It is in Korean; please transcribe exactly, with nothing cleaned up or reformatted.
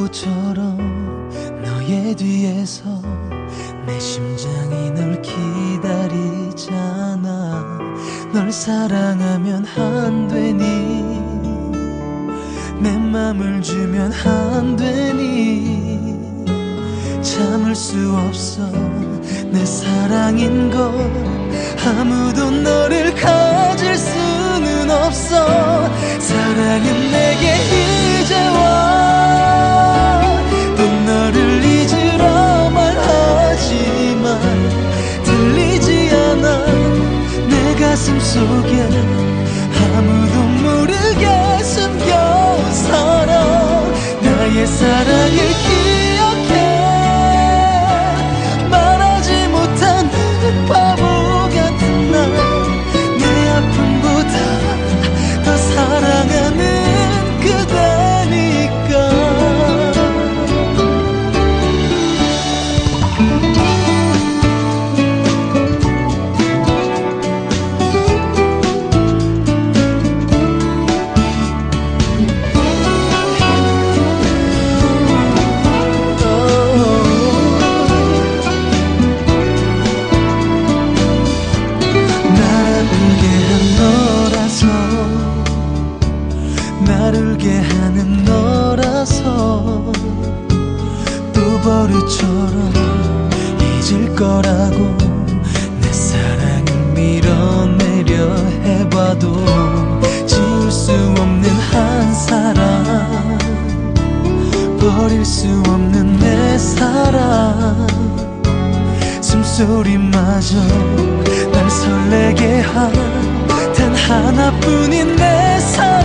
파도처럼 너의 뒤에서 내 심장이 널 기다리잖아. 널 사랑하면 안 되니, 내 맘을 주면 안 되니. 참을 수 없어 내 사랑인 걸. 아무도 너를 가질 수는 없어. 사랑은 내게 이제 와. 또 너를 잊으러 말하지만 들리지 않아. 내 가슴 속에 아무도 모르게 숨겨온 사랑. 나의 사랑을 기억해. 말하지 못하는 바보 같은 날, 내 아픔보다 더 사랑하는 그대니까. 나를 울게 하는 너라서 또 버릇처럼 잊을 거라고 내 사랑을 밀어내려 해봐도 지울 수 없는 한 사랑, 버릴 수 없는 내 사랑. 숨소리마저 날 설레게 한 단 하나뿐인 내 사랑.